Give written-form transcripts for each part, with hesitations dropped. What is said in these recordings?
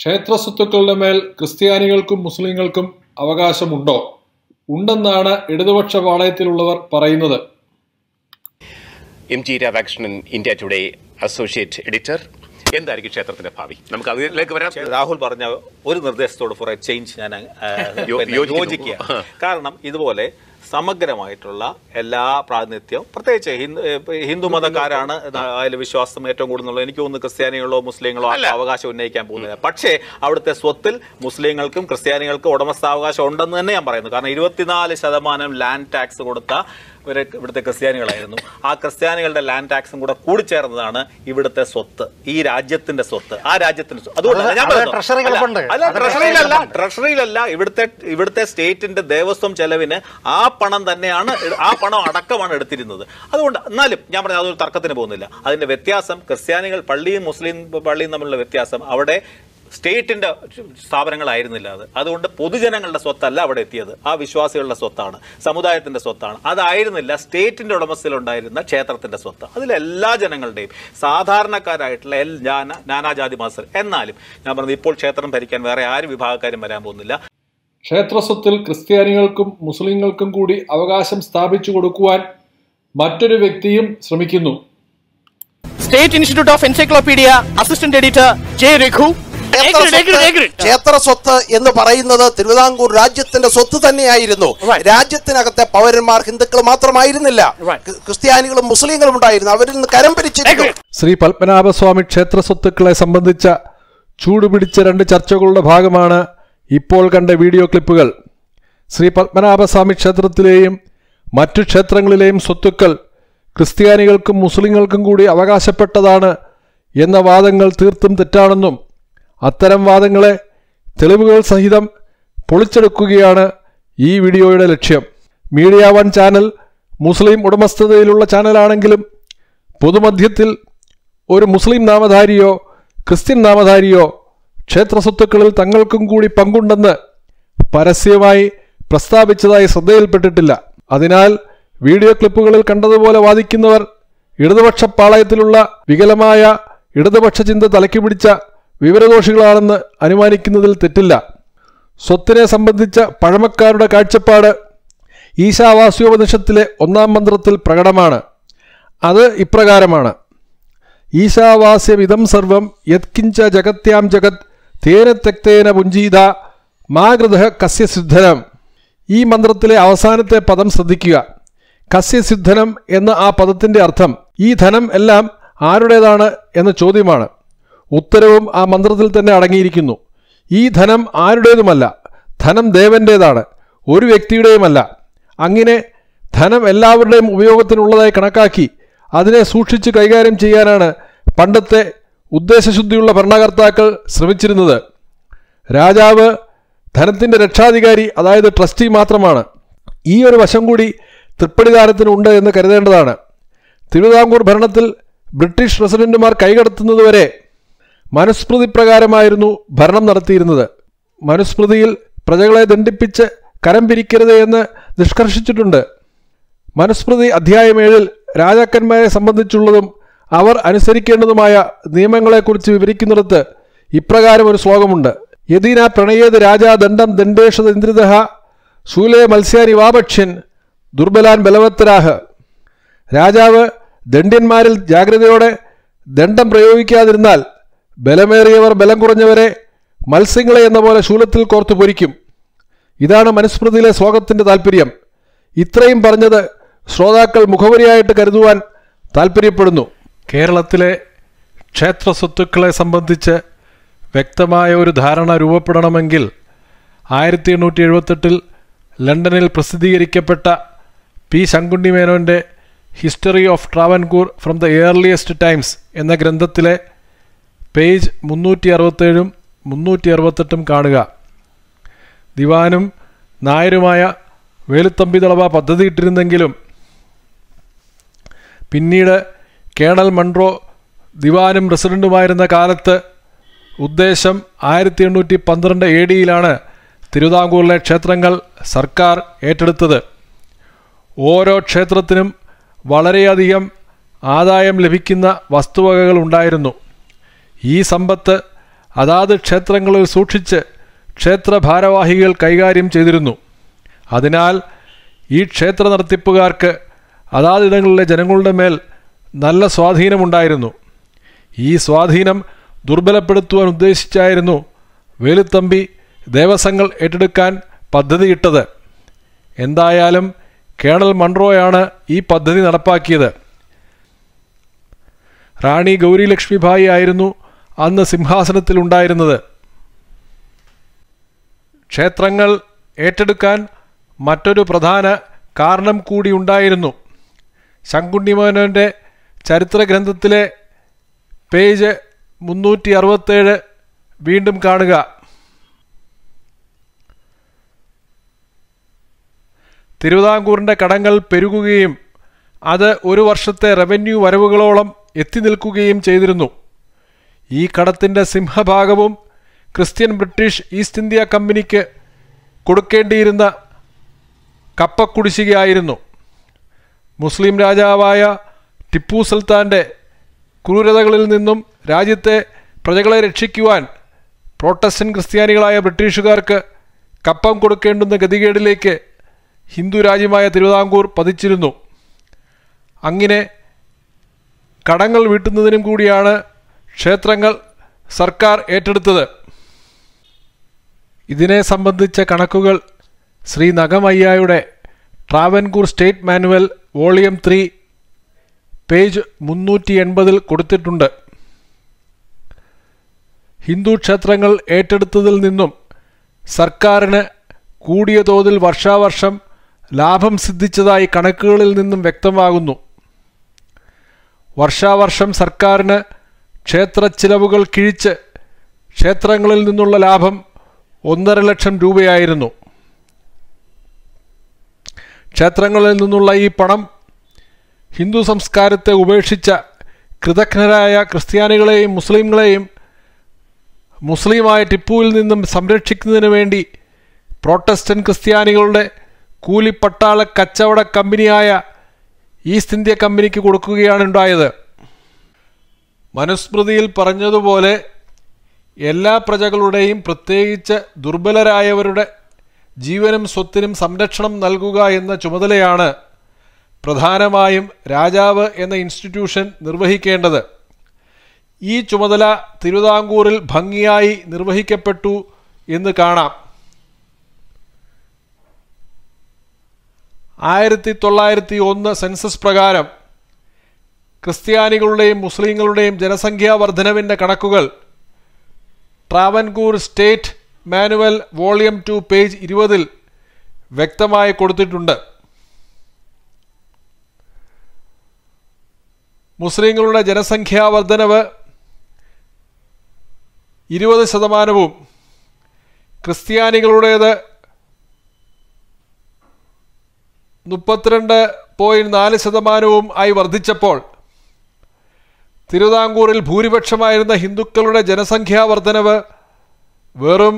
ക്ഷേത്ര സ്വത്തുക്കളുടെ മേൽ ക്രിസ്ത്യാനികൾക്കും മുസ്ലിങ്ങൾക്കും അവകാശമുണ്ടോ? ഉണ്ടെന്നാണ് ഇടതുപക്ഷ പാളയത്തിലുള്ളവർ പറയുന്നത്. MG Radhakrishnan, India Today associate editor. എന്തായിരിക്കും ക്ഷേത്രത്തിന്റെ ഭാവി? നമുക്ക് അതിലേക്ക് വരാം. രാഹുൽ പറഞ്ഞ ഒരു നിർദ്ദേശത്തോട് ഫോർ എ ചേഞ്ച് ഞാൻ യോജിക്കുക. കാരണം ഇതുപോലെ സമഗ്രമായിട്ടുള്ള എല്ലാ പ്രാതിനിധ്യവും, പ്രത്യേകിച്ച് ഹിന്ദു മതക്കാരാണ് അതിൽ വിശ്വാസം ഏറ്റവും കൂടുതലുള്ളത്. എനിക്ക് തോന്നുന്നു ക്രിസ്ത്യാനികളോ മുസ്ലിങ്ങളോ അവകാശം ഉന്നയിക്കാൻ പോകുന്നില്ല. പക്ഷേ അവിടുത്തെ സ്വത്തിൽ മുസ്ലിങ്ങൾക്കും ക്രിസ്ത്യാനികൾക്കും ഉടമസ്ഥാവകാശം ഉണ്ടെന്ന് തന്നെ ഞാൻ പറയുന്നു. കാരണം 24% ലാൻഡ് ടാക്സ് കൊടുത്ത ഇവിടുത്തെ ക്രിസ്ത്യാനികളായിരുന്നു. ആ ക്രിസ്ത്യാനികളുടെ ലാൻഡ് ടാക്സും കൂടെ കൂടിച്ചേർന്നതാണ് ഇവിടുത്തെ സ്വത്ത്, ഈ രാജ്യത്തിന്റെ സ്വത്ത്, ആ രാജ്യത്തിന്റെ സ്വത്ത്. അതുകൊണ്ടാണ് ഞാൻ പറയുന്നത്, ട്രഷറിയിലല്ല, ഇവിടുത്തെ സ്റ്റേറ്റിന്റെ ദേവസ്വം ചെലവിന് ആ പണം തന്നെയാണ്, ആ പണം അടക്കമാണ് എടുത്തിരുന്നത്. അതുകൊണ്ട് എന്നാലും ഞാൻ പറഞ്ഞത് അതൊരു തർക്കത്തിന് പോകുന്നില്ല. അതിന്റെ വ്യത്യാസം ക്രിസ്ത്യാനികൾ പള്ളിയും മുസ്ലിം പള്ളിയും തമ്മിലുള്ള വ്യത്യാസം, അവിടെ സ്റ്റേറ്റിന്റെ സ്ഥാപനങ്ങളായിരുന്നില്ല അത്. അതുകൊണ്ട് പൊതുജനങ്ങളുടെ സ്വത്തല്ല അവിടെ എത്തിയത്, ആ വിശ്വാസികളുടെ സ്വത്താണ്, സമുദായത്തിന്റെ സ്വത്താണ്. അതായിരുന്നില്ല സ്റ്റേറ്റിന്റെ ഉടമസ്ഥയിലുണ്ടായിരുന്ന ക്ഷേത്രത്തിന്റെ സ്വത്ത്. അതിലെല്ലാ ജനങ്ങളുടെയും സാധാരണക്കാരായിട്ടുള്ള നാനാജാതി മതസ്ഥർ. എന്നാലും ഞാൻ പറഞ്ഞത് ഇപ്പോൾ ക്ഷേത്രം ഭരിക്കാൻ വേറെ ആരും വിഭാഗക്കാരും വരാൻ പോകുന്നില്ല. ക്ഷേത്ര സ്വത്തിൽ ക്രിസ്ത്യാനികൾക്കും മുസ്ലിങ്ങൾക്കും കൂടി അവകാശം സ്ഥാപിച്ചു കൊടുക്കുവാൻ മറ്റൊരു വ്യക്തിയും ശ്രമിക്കുന്നു. State Institute of Encyclopedia assistant editor J Raghu. ക്ഷേത്ര സ്വത്ത് എന്ന് പറയുന്നത് തിരുവിതാംകൂർ രാജ്യത്തിന്റെ സ്വത്ത് തന്നെയായിരുന്നു. രാജ്യത്തിനകത്തെ പൗരന്മാർ ഹിന്ദുക്കൾ മാത്രമായിരുന്നില്ല, ക്രിസ്ത്യാനികളും മുസ്ലിങ്ങളും ഉണ്ടായിരുന്നു. അവരിൽ നിന്ന് കരം പിരിച്ചിരുന്നു. ശ്രീ പത്മനാഭസ്വാമി ക്ഷേത്ര സ്വത്തുക്കളെ സംബന്ധിച്ച ചൂടുപിടിച്ച 2 ചർച്ചകളുടെ ഭാഗമാണ് ഇപ്പോൾ കണ്ട വീഡിയോ ക്ലിപ്പുകൾ. ശ്രീ പത്മനാഭസ്വാമി ക്ഷേത്രത്തിലെയും മറ്റു ക്ഷേത്രങ്ങളിലെയും സ്വത്തുക്കൾ ക്രിസ്ത്യാനികൾക്കും മുസ്ലിങ്ങൾക്കും കൂടി അവകാശപ്പെട്ടതാണ് എന്ന വാദങ്ങൾ തീർത്തും തെറ്റാണെന്നും അത്തരം വാദങ്ങളെ തെളിവുകൾ സഹിതം പൊളിച്ചെടുക്കുകയാണ് ഈ വീഡിയോയുടെ ലക്ഷ്യം. മീഡിയ 1 ചാനൽ മുസ്ലിം ഉടമസ്ഥതയിലുള്ള ചാനലാണെങ്കിലും പൊതുമധ്യത്തിൽ ഒരു മുസ്ലിം നാമധാരിയോ ക്രിസ്ത്യൻ നാമധാരിയോ ക്ഷേത്ര സ്വത്തുക്കളിൽ തങ്ങൾക്കും കൂടി പങ്കുണ്ടെന്ന് പരസ്യമായി പ്രസ്താവിച്ചതായി ശ്രദ്ധയിൽപ്പെട്ടിട്ടില്ല. അതിനാൽ വീഡിയോ ക്ലിപ്പുകളിൽ കണ്ടതുപോലെ വാദിക്കുന്നവർ ഇടതുപക്ഷ പാളയത്തിലുള്ള വികലമായ ഇടതുപക്ഷ ചിന്ത തലയ്ക്ക് പിടിച്ച വിവരദോഷികളാണെന്ന് അനുമാനിക്കുന്നതിൽ തെറ്റില്ല. സ്വത്തിനെ സംബന്ധിച്ച പഴമക്കാരുടെ കാഴ്ചപ്പാട് ഈശാവാസ്യോപനിഷത്തിലെ 1-ാം മന്ത്രത്തിൽ പ്രകടമാണ്. അത് ഇപ്രകാരമാണ്: ഈശാവാസ്യമിതം സർവം യത്കിഞ്ച ജഗത്യാം ജഗത് തേന തെക്തേന പുഞ്ചീത മാഗൃതഃ കസ്യ സിദ്ധനം. ഈ മന്ത്രത്തിലെ അവസാനത്തെ പദം ശ്രദ്ധിക്കുക. കസ്യ സിദ്ധനം എന്ന ആ പദത്തിൻ്റെ അർത്ഥം ഈ ധനം എല്ലാം ആരുടേതാണ് എന്ന ചോദ്യമാണ്. ഉത്തരവും ആ മന്ത്രത്തിൽ തന്നെ അടങ്ങിയിരിക്കുന്നു. ഈ ധനം ആരുടേതുമല്ല, ധനം ദേവൻ്റേതാണ്, ഒരു വ്യക്തിയുടെയുമല്ല. അങ്ങനെ ധനം എല്ലാവരുടെയും ഉപയോഗത്തിനുള്ളതായി കണക്കാക്കി അതിനെ സൂക്ഷിച്ച് കൈകാര്യം ചെയ്യാനാണ് പണ്ടത്തെ ഉദ്ദേശശുദ്ധിയുള്ള ഭരണകർത്താക്കൾ ശ്രമിച്ചിരുന്നത്. രാജാവ് ധനത്തിൻ്റെ രക്ഷാധികാരി, അതായത് ട്രസ്റ്റി മാത്രമാണ്. ഈ ഒരു വശം കൂടി തൃപ്പടിദാനത്തിനുണ്ട് എന്ന് കരുതേണ്ടതാണ്. തിരുവിതാംകൂർ ഭരണത്തിൽ ബ്രിട്ടീഷ് റെസിഡന്റുമാർ കൈകടത്തുന്നതുവരെ മനുസ്മൃതി പ്രകാരമായിരുന്നു ഭരണം നടത്തിയിരുന്നത്. മനുസ്മൃതിയിൽ പ്രജകളെ ദണ്ഡിപ്പിച്ച് കരം പിരിക്കരുത് എന്ന് നിഷ്കർഷിച്ചിട്ടുണ്ട്. മനുസ്മൃതി അധ്യായം 7 രാജാക്കന്മാരെ സംബന്ധിച്ചുള്ളതും അവർ അനുസരിക്കേണ്ടതുമായ നിയമങ്ങളെക്കുറിച്ച് വിവരിക്കുന്നിടത്ത് ഇപ്രകാരം ഒരു ശ്ലോകമുണ്ട്: യദീന പ്രണയേത് രാജാ ദണ്ഡം ദണ്ഡേഷത ഇന്ദ്രിതഃ ശൂലേ മത്സ്യാനി വാപക്ഷ്യൻ ദുർബലാൻ ബലവത്തരാഹ്. രാജാവ് ദണ്ഡ്യന്മാരിൽ ജാഗ്രതയോടെ ദണ്ഡം പ്രയോഗിക്കാതിരുന്നാൽ ബലമേറിയവർ ബലം കുറഞ്ഞവരെ മത്സ്യങ്ങളെ എന്ന പോലെ ശൂലത്തിൽ കോർത്തു പൊരിക്കും. ഇതാണ് മനുസ്മൃതിയിലെ ശ്ലോകത്തിൻ്റെ താല്പര്യം. ഇത്രയും പറഞ്ഞത് ശ്രോതാക്കൾ മുഖവരിയായിട്ട് കരുതുവാൻ താല്പര്യപ്പെടുന്നു. കേരളത്തിലെ ക്ഷേത്ര സ്വത്തുക്കളെ സംബന്ധിച്ച് വ്യക്തമായ ഒരു ധാരണ രൂപപ്പെടണമെങ്കിൽ 1878 ലണ്ടനിൽ പ്രസിദ്ധീകരിക്കപ്പെട്ട പി ശങ്കുണ്ണി മേനോൻ്റെ history of Travancore from the earliest times എന്ന ഗ്രന്ഥത്തിലെ പേജ് 367 368 കാണുക. ദിവാനും നായരുമായ വേലുത്തമ്പി ദളവ പദ്ധതിയിട്ടിരുന്നെങ്കിലും പിന്നീട് കേണൽ മൺട്രോ ദിവാനും റെസിഡൻറ്റുമായിരുന്ന കാലത്ത് ഉദ്ദേശം 1812 AD തിരുവിതാംകൂറിലെ ക്ഷേത്രങ്ങൾ സർക്കാർ ഏറ്റെടുത്തത്. ഓരോ ക്ഷേത്രത്തിനും വളരെയധികം ആദായം ലഭിക്കുന്ന വസ്തുവകകൾ ഉണ്ടായിരുന്നു. ഈ സമ്പത്ത് അതാത് ക്ഷേത്രങ്ങളിൽ സൂക്ഷിച്ച് ക്ഷേത്ര ഭാരവാഹികൾ കൈകാര്യം ചെയ്തിരുന്നു. അതിനാൽ ഈ ക്ഷേത്ര നടത്തിപ്പുകാർക്ക് അതാതിടങ്ങളിലെ ജനങ്ങളുടെ മേൽ നല്ല സ്വാധീനമുണ്ടായിരുന്നു. ഈ സ്വാധീനം ദുർബലപ്പെടുത്തുവാൻ ഉദ്ദേശിച്ചായിരുന്നു വേലുത്തമ്പി ദേവസ്വങ്ങൾ ഏറ്റെടുക്കാൻ പദ്ധതിയിട്ടത്. എന്തായാലും കേണൽ മൺറോയാണ് ഈ പദ്ധതി നടപ്പാക്കിയത്. റാണി ഗൗരി ലക്ഷ്മിഭായി ആയിരുന്നു അന്ന് സിംഹാസനത്തിലുണ്ടായിരുന്നത്. ക്ഷേത്രങ്ങൾ ഏറ്റെടുക്കാൻ മറ്റൊരു പ്രധാന കാരണം കൂടി ഉണ്ടായിരുന്നു. ശങ്കുണ്ണിമേനോൻ്റെ ചരിത്രഗ്രന്ഥത്തിലെ പേജ് 367 വീണ്ടും കാണുക. തിരുവിതാംകൂറിൻ്റെ കടങ്ങൾ പെരുകുകയും അത് ഒരു വർഷത്തെ റവന്യൂ വരവുകളോളം എത്തി നിൽക്കുകയും ചെയ്തിരുന്നു. ഈ കടത്തിൻ്റെ സിംഹഭാഗവും ക്രിസ്ത്യൻ ബ്രിട്ടീഷ് ഈസ്റ്റ് ഇന്ത്യ കമ്പനിക്ക് കൊടുക്കേണ്ടിയിരുന്ന കപ്പക്കുടിശ്ശികയായിരുന്നു. മുസ്ലിം രാജാവായ ടിപ്പു സുൽത്താൻ്റെ ക്രൂരതകളിൽ നിന്നും രാജ്യത്തെ പ്രജകളെ രക്ഷിക്കുവാൻ പ്രോട്ടസ്റ്റന്റ് ക്രിസ്ത്യാനികളായ ബ്രിട്ടീഷുകാർക്ക് കപ്പം കൊടുക്കേണ്ടുന്ന ഗതികേടിലേക്ക് ഹിന്ദു രാജ്യമായ തിരുവിതാംകൂർ പതിച്ചിരുന്നു. അങ്ങനെ കടങ്ങൾ വീട്ടുന്നതിനും കൂടിയാണ് ക്ഷേത്രങ്ങൾ സർക്കാർ ഏറ്റെടുത്തത്. ഇതിനെ സംബന്ധിച്ച കണക്കുകൾ ശ്രീ നഗമയ്യായുടെ Travancore State Manual volume 3 page 380 കൊടുത്തിട്ടുണ്ട്. ഹിന്ദു ക്ഷേത്രങ്ങൾ ഏറ്റെടുത്തതിൽ നിന്നും സർക്കാരിന് കൂടിയ തോതിൽ വർഷാവർഷം ലാഭം സിദ്ധിച്ചതായി കണക്കുകളിൽ നിന്നും വ്യക്തമാകുന്നു. വർഷാവർഷം സർക്കാരിന് ക്ഷേത്ര ചിലവുകൾ കിഴിച്ച് ക്ഷേത്രങ്ങളിൽ നിന്നുള്ള ലാഭം 1.5 ലക്ഷം രൂപയായിരുന്നു. ക്ഷേത്രങ്ങളിൽ നിന്നുള്ള ഈ പണം ഹിന്ദു സംസ്കാരത്തെ ഉപേക്ഷിച്ച കൃതജ്ഞരായ ക്രിസ്ത്യാനികളെയും മുസ്ലിങ്ങളെയും മുസ്ലിമായ ടിപ്പുവിൽ നിന്നും സംരക്ഷിക്കുന്നതിന് വേണ്ടി പ്രോട്ടസ്റ്റന്റ് ക്രിസ്ത്യാനികളുടെ കൂലിപ്പട്ടാള കച്ചവട കമ്പനിയായ ഈസ്റ്റ് ഇന്ത്യ കമ്പനിക്ക് കൊടുക്കുകയാണ് ഉണ്ടായത്. മനുസ്മൃതിയിൽ പറഞ്ഞതുപോലെ എല്ലാ പ്രജകളുടെയും പ്രത്യേകിച്ച് ദുർബലരായവരുടെ ജീവനും സ്വത്തിനും സംരക്ഷണം നൽകുക എന്ന ചുമതലയാണ് പ്രധാനമായും രാജാവ് എന്ന ഇൻസ്റ്റിറ്റ്യൂഷൻ നിർവഹിക്കേണ്ടത്. ഈ ചുമതല തിരുവിതാംകൂറിൽ ഭംഗിയായി നിർവഹിക്കപ്പെട്ടു എന്ന് കാണാം. 1901 സെൻസസ് പ്രകാരം ക്രിസ്ത്യാനികളുടെയും മുസ്ലിങ്ങളുടെയും ജനസംഖ്യാ വർധനവിൻ്റെ കണക്കുകൾ Travancore State Manual volume 2 page 20 വ്യക്തമായി കൊടുത്തിട്ടുണ്ട്. മുസ്ലിങ്ങളുടെ ജനസംഖ്യാ വർധനവ് 20%, ക്രിസ്ത്യാനികളുടേത് 32.4% ആയി വർദ്ധിച്ചപ്പോൾ തിരുവിതാംകൂറിൽ ഭൂരിപക്ഷമായിരുന്ന ഹിന്ദുക്കളുടെ ജനസംഖ്യാ വർധനവ് വെറും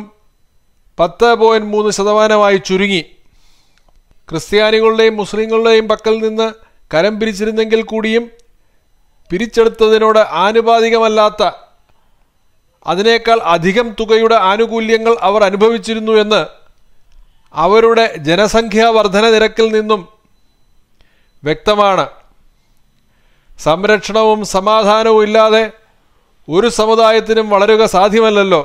10.3% ചുരുങ്ങി. ക്രിസ്ത്യാനികളുടെയും മുസ്ലിങ്ങളുടെയും പക്കൽ നിന്ന് കരം പിരിച്ചിരുന്നെങ്കിൽ കൂടിയും പിരിച്ചെടുത്തതിനോട് ആനുപാതികമല്ലാത്ത അതിനേക്കാൾ അധികം തുകയുടെ ആനുകൂല്യങ്ങൾ അവർ അനുഭവിച്ചിരുന്നു എന്ന് അവരുടെ ജനസംഖ്യാ വർധന നിരക്കിൽ നിന്നും വ്യക്തമാണ്. സംരക്ഷണവും സമാധാനവും ഇല്ലാതെ ഒരു സമുദായത്തിനും വളരുക സാധ്യമല്ലല്ലോ.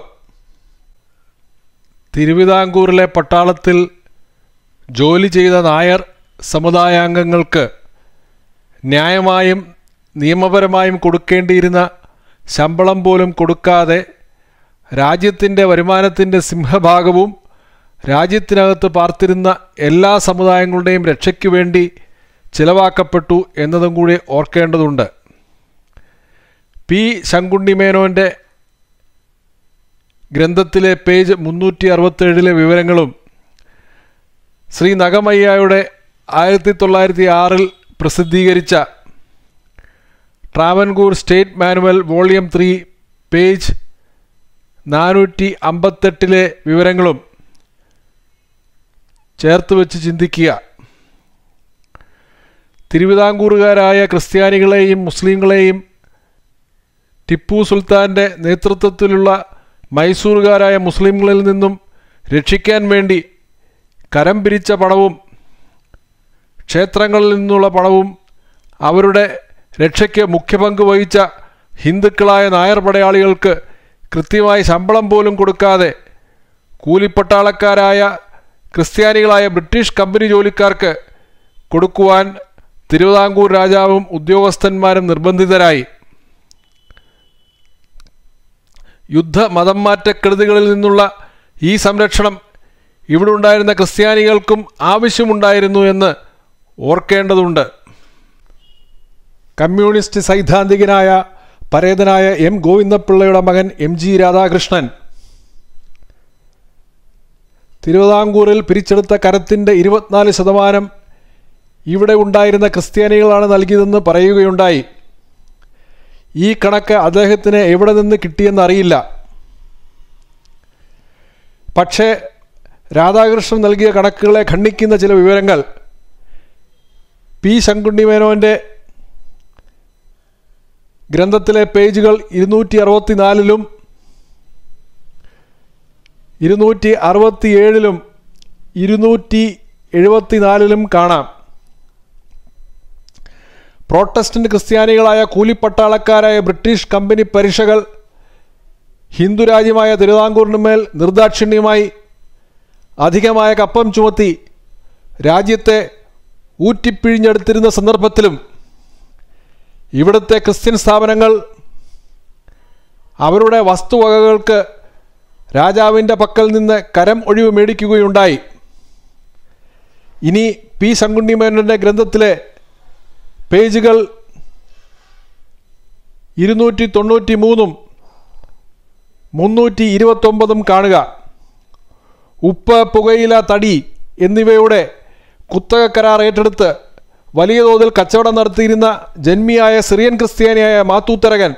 തിരുവിതാംകൂറിലെ പട്ടാളത്തിൽ ജോലി ചെയ്ത നായർ സമുദായാംഗങ്ങൾക്ക് ന്യായമായും നിയമപരമായും കൊടുക്കേണ്ടിയിരുന്ന ശമ്പളം പോലും കൊടുക്കാതെ രാജ്യത്തിൻ്റെ വരുമാനത്തിൻ്റെ സിംഹഭാഗവും രാജ്യത്തിനകത്ത് പാർത്തിരുന്ന എല്ലാ സമുദായങ്ങളുടെയും രക്ഷയ്ക്ക് വേണ്ടി ചിലവാക്കപ്പെട്ടു എന്നതും കൂടി ഓർക്കേണ്ടതുണ്ട്. പി ശങ്കുണ്ണിമേനോൻ്റെ ഗ്രന്ഥത്തിലെ പേജ് 367 വിവരങ്ങളും ശ്രീ നഗമയ്യായുടെ 1906 പ്രസിദ്ധീകരിച്ച Travancore State Manual volume 3 page 458 വിവരങ്ങളും ചേർത്ത് വെച്ച് ചിന്തിക്കുക. തിരുവിതാംകൂറുകാരായ ക്രിസ്ത്യാനികളെയും മുസ്ലിങ്ങളെയും ടിപ്പു സുൽത്താൻ്റെ നേതൃത്വത്തിലുള്ള മൈസൂറുകാരായ മുസ്ലിംകളിൽ നിന്നും രക്ഷിക്കാൻ വേണ്ടി കരം പിരിച്ച പണവും ക്ഷേത്രങ്ങളിൽ നിന്നുള്ള പണവും അവരുടെ രക്ഷയ്ക്ക് മുഖ്യ പങ്ക് വഹിച്ച ഹിന്ദുക്കളായ നായർ പടയാളികൾക്ക് കൃത്യമായി ശമ്പളം പോലും കൊടുക്കാതെ കൂലിപ്പട്ടാളക്കാരായ ക്രിസ്ത്യാനികളായ ബ്രിട്ടീഷ് കമ്പനി ജോലിക്കാർക്ക് കൊടുക്കുവാൻ തിരുവിതാംകൂർ രാജാവും ഉദ്യോഗസ്ഥന്മാരും നിർബന്ധിതരായി. യുദ്ധ മതം മാറ്റക്കെടുതികളിൽ നിന്നുള്ള ഈ സംരക്ഷണം ഇവിടെ ഉണ്ടായിരുന്ന ക്രിസ്ത്യാനികൾക്കും ആവശ്യമുണ്ടായിരുന്നു എന്ന് ഓർക്കേണ്ടതുണ്ട്. കമ്മ്യൂണിസ്റ്റ് സൈദ്ധാന്തികനായ പരേതനായ എം ഗോവിന്ദപിള്ളയുടെ മകൻ MG രാധാകൃഷ്ണൻ തിരുവിതാംകൂറിൽ പിരിച്ചെടുത്ത കരത്തിൻ്റെ 24% ഇവിടെ ഉണ്ടായിരുന്ന ക്രിസ്ത്യാനികളാണ് നൽകിയതെന്ന് പറയുകയുണ്ടായി. ഈ കണക്ക് അദ്ദേഹത്തിന് എവിടെ നിന്ന് കിട്ടിയെന്നറിയില്ല. പക്ഷേ രാധാകൃഷ്ണൻ നൽകിയ കണക്കുകളെ ഖണ്ഡിക്കുന്ന ചില വിവരങ്ങൾ പി ശങ്കുണ്ണിമേനോൻ്റെ ഗ്രന്ഥത്തിലെ പേജുകൾ 264-ലും 267-ലും 274-ലും കാണാം. പ്രോട്ടസ്റ്റന്റ് ക്രിസ്ത്യാനികളായ കൂലിപ്പട്ടാളക്കാരായ ബ്രിട്ടീഷ് കമ്പനി പരിഷകൾ ഹിന്ദുരാജ്യമായ തിരുവിതാംകൂറിനുമേൽ നിർദാക്ഷിണ്യമായി അധികമായ കപ്പം ചുമത്തി രാജ്യത്തെ ഊറ്റിപ്പിഴിഞ്ഞെടുത്തിരുന്ന സന്ദർഭത്തിലും ഇവിടുത്തെ ക്രിസ്ത്യൻ സ്ഥാപനങ്ങൾ അവരുടെ വസ്തുവകകൾക്ക് രാജാവിൻ്റെ പക്കൽ നിന്ന് കരം ഒഴിവ് മേടിക്കുകയുണ്ടായി. ഇനി പി ശങ്കുണ്ണിമേനോൻ്റെ ഗ്രന്ഥത്തിലെ പേജുകൾ 293-ഉം 329-ഉം കാണുക. ഉപ്പ്, പുകയില, തടി എന്നിവയുടെ കുത്തക കരാർ ഏറ്റെടുത്ത് വലിയ തോതിൽ കച്ചവടം നടത്തിയിരുന്ന ജന്മിയായ സിറിയൻ ക്രിസ്ത്യാനിയായ മാത്തൂത്തരകൻ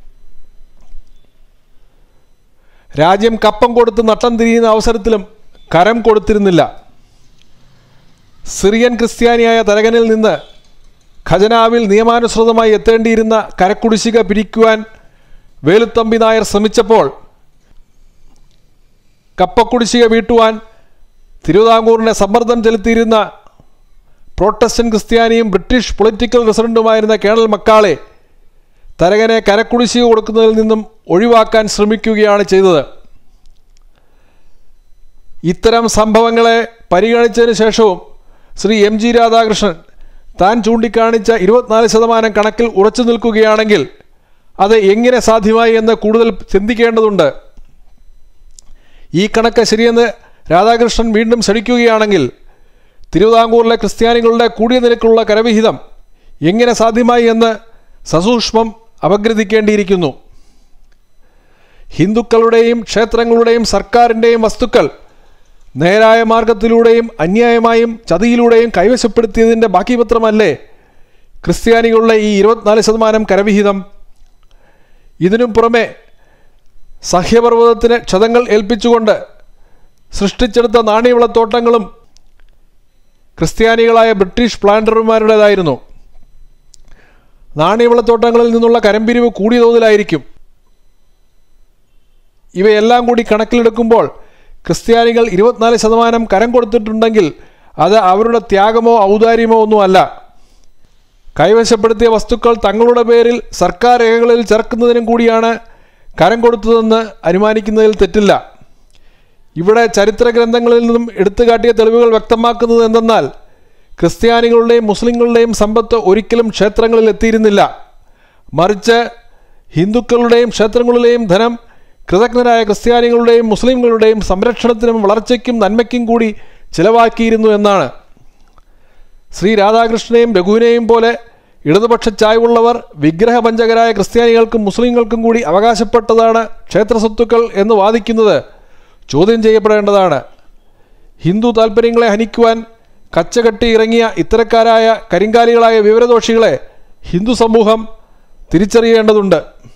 രാജ്യം കപ്പം കൊടുത്ത് നട്ടം തിരിയുന്ന അവസരത്തിലും കരം കൊടുത്തിരുന്നില്ല. സിറിയൻ ക്രിസ്ത്യാനിയായ തരകനിൽ നിന്ന് ഖജനാവിൽ നിയമാനുസൃതമായി എത്തേണ്ടിയിരുന്ന കരക്കുടിശ്ശിക പിരിക്കുവാൻ വേലുത്തമ്പി നായർ ശ്രമിച്ചപ്പോൾ കപ്പക്കുടിശ്ശിക വീട്ടുവാൻ തിരുവിതാംകൂറിനെ സമ്മർദ്ദം ചെലുത്തിയിരുന്ന പ്രോട്ടസ്റ്റന്റ് ക്രിസ്ത്യാനിയും ബ്രിട്ടീഷ് പൊളിറ്റിക്കൽ റെസിഡൻറ്റുമായിരുന്ന കേണൽ മക്കാളെ തരകനെ കരക്കുടിശ്ശിക കൊടുക്കുന്നതിൽ നിന്നും ഒഴിവാക്കാൻ ശ്രമിക്കുകയാണ് ചെയ്തത്. ഇത്തരം സംഭവങ്ങളെ പരിഗണിച്ചതിന് ശേഷവും ശ്രീ MG രാധാകൃഷ്ണൻ താൻ ചൂണ്ടിക്കാണിച്ച 24% കണക്കിൽ ഉറച്ചു നിൽക്കുകയാണെങ്കിൽ അത് എങ്ങനെ സാധ്യമായി എന്ന് കൂടുതൽ ചിന്തിക്കേണ്ടതുണ്ട്. ഈ കണക്ക് ശരിയെന്ന് രാധാകൃഷ്ണൻ വീണ്ടും ശഠിക്കുകയാണെങ്കിൽ തിരുവിതാംകൂറിലെ ക്രിസ്ത്യാനികളുടെ കൂടിയ നിരക്കുള്ള കരവിഹിതം എങ്ങനെ സാധ്യമായി എന്ന് സസൂക്ഷ്മം അപഗ്രഥിക്കേണ്ടിയിരിക്കുന്നു. ഹിന്ദുക്കളുടെയും ക്ഷേത്രങ്ങളുടെയും സർക്കാരിൻ്റെയും വസ്തുക്കൾ നേരായ മാർഗത്തിലൂടെയും അന്യായമായും ചതിയിലൂടെയും കൈവശപ്പെടുത്തിയതിൻ്റെ ബാക്കിപത്രമല്ലേ ക്രിസ്ത്യാനികളുടെ ഈ 24% കരവിഹിതം? ഇതിനും പുറമെ സഹ്യപർവ്വതത്തിന് ക്ഷതങ്ങൾ ഏൽപ്പിച്ചുകൊണ്ട് സൃഷ്ടിച്ചെടുത്ത നാണ്യവിളത്തോട്ടങ്ങളും ക്രിസ്ത്യാനികളായ ബ്രിട്ടീഷ് പ്ലാന്റർമാരുടേതായിരുന്നു. നാണ്യവിളത്തോട്ടങ്ങളിൽ നിന്നുള്ള കരംപിരിവ് കൂടിയ തോതിലായിരിക്കും. ഇവയെല്ലാം കൂടി കണക്കിലെടുക്കുമ്പോൾ ക്രിസ്ത്യാനികൾ 24% കരം കൊടുത്തിട്ടുണ്ടെങ്കിൽ അത് അവരുടെ ത്യാഗമോ ഔദാര്യമോ ഒന്നുമല്ല. കൈവശപ്പെടുത്തിയ വസ്തുക്കൾ തങ്ങളുടെ പേരിൽ സർക്കാർ രേഖകളിൽ ചേർക്കുന്നതിനും കൂടിയാണ് കരം കൊടുത്തതെന്ന് അനുമാനിക്കുന്നതിൽ തെറ്റില്ല. ഇവിടെ ചരിത്ര ഗ്രന്ഥങ്ങളിൽ നിന്നും എടുത്തുകാട്ടിയ തെളിവുകൾ വ്യക്തമാക്കുന്നത് എന്തെന്നാൽ ക്രിസ്ത്യാനികളുടെയും മുസ്ലിങ്ങളുടെയും സമ്പത്ത് ഒരിക്കലും ക്ഷേത്രങ്ങളിൽ എത്തിയിരുന്നില്ല. മറിച്ച് ഹിന്ദുക്കളുടെയും ക്ഷേത്രങ്ങളിലെയും ധനം കൃതജ്ഞരായ ക്രിസ്ത്യാനികളുടെയും മുസ്ലിങ്ങളുടെയും സംരക്ഷണത്തിനും വളർച്ചയ്ക്കും നന്മയ്ക്കും കൂടി ചിലവാക്കിയിരുന്നു എന്നാണ്. ശ്രീ രാധാകൃഷ്ണനെയും രഘുവിനെയും പോലെ ഇടതുപക്ഷ ചായ്വുള്ളവർ വിഗ്രഹപഞ്ചകരായ ക്രിസ്ത്യാനികൾക്കും മുസ്ലിങ്ങൾക്കും കൂടി അവകാശപ്പെട്ടതാണ് ക്ഷേത്ര സ്വത്തുക്കൾ എന്ന് വാദിക്കുന്നത് ചോദ്യം ചെയ്യപ്പെടേണ്ടതാണ്. ഹിന്ദു താൽപ്പര്യങ്ങളെ ഹനിക്കുവാൻ കച്ചകെട്ടി ഇറങ്ങിയ ഇത്തരക്കാരായ കരിങ്കാലികളായ വിവരദോഷികളെ ഹിന്ദു സമൂഹം തിരിച്ചറിയേണ്ടതുണ്ട്.